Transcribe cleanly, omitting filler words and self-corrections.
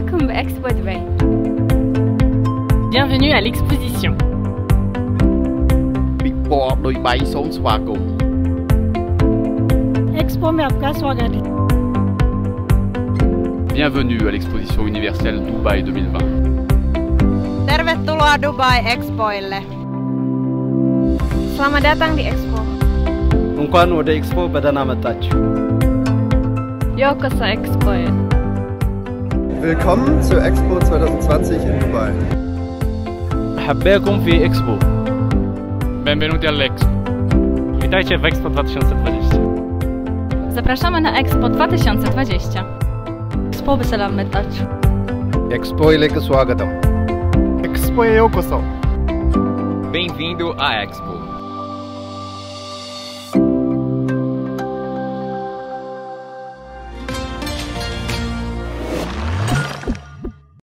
معاكم بإكسبو دبي. Bienvenue à l'exposition. Expo में आपका स्वागत है. Bienvenue à l'exposition universelle Dubaï 2020. Tervetuloa Dubai Expoille. Selamat datang di Expo. እንኳን ወደ ኤክስፖ በደህና መጣችሁ. Yokoso Expoille. Willkommen zur Expo 2020 in Dubai. حباكم في إكسبو. Benvenuti all'Expo. Witajcie w Expo 2020. Zapraszamy na Expo 2020. Expo بسلام متاچو. Expoileku swagatam. Expo yokoso. Bem-vindo à Expo.